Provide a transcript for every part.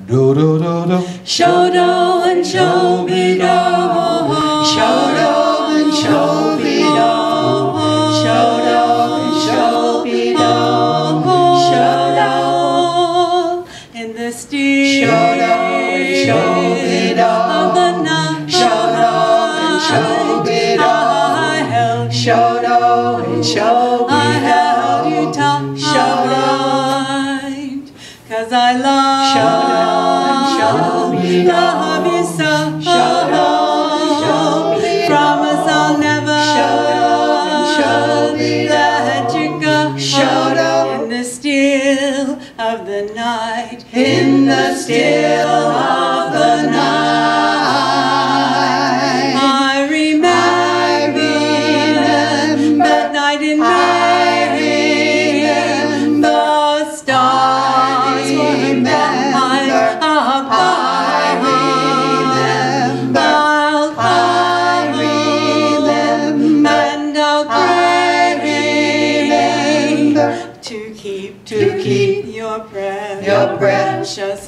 Do do do do. Shodo and shobido. Shodo and shobido. Shodo and shobido. Shodo in the steel. Shodo and shobido. Of the night. Shodo and shobido. I held you. Shodo and shobido. I held you tight. Shodo. 'Cause I love you so. Promise I'll never let you go. In the still of the night. In the still of the night, I remember that night in May. The stars were bright above. And I'll pray to keep your precious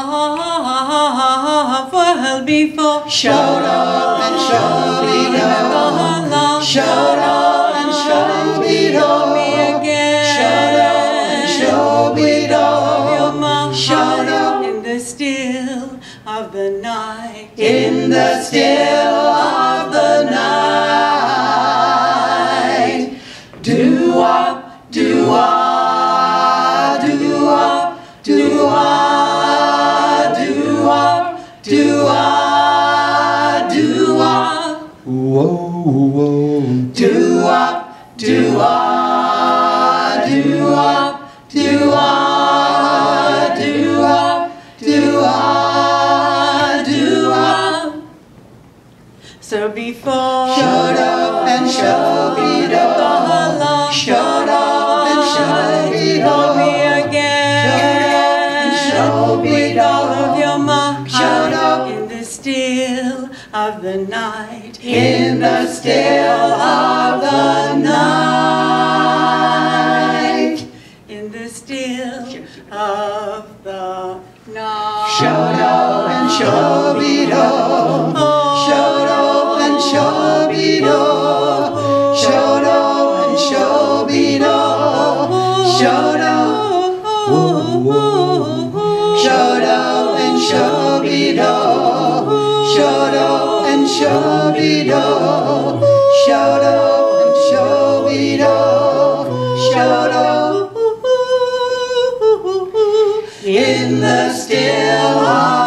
love well before. Shodo and shobido. Shodo and shobido. Me again. Shodo and shobido. Shodo In the still of the night. in the still of the night. Do-wop, do-wop, do-wop, do-wop, do-wop, do-wop, do-wop. Whoa, whoa. Do-wop, do-wop, do-wop, do-wop, do-wop, do-wop, do-wop. So before Shodo and shobido. Shodo and shobido. hold me again with all of your might. In the still of the night. In the still of the night. In the still of the night. Shodo and shobido. Shodo and shobido. Shodo and shobido. Shodo. Shodo and shobido. Shodo and shobido. Shodo and shobido. Shodo in the still of